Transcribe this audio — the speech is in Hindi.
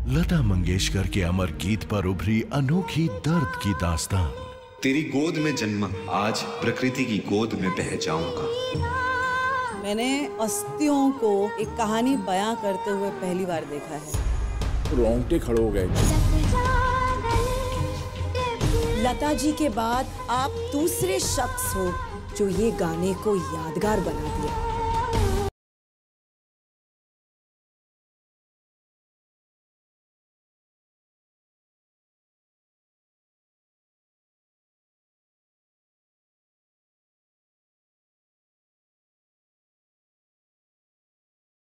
लता मंगेशकर के अमर गीत पर उभरी अनोखी दर्द की दास्तान। तेरी गोद में जन्मा, आज प्रकृति की गोद में बह जाऊंगा। मैंने अस्थियों को एक कहानी बयां करते हुए पहली बार देखा है। रोंगटे खड़े हो गए। लता जी के बाद आप दूसरे शख्स हो जो ये गाने को यादगार बना दिया।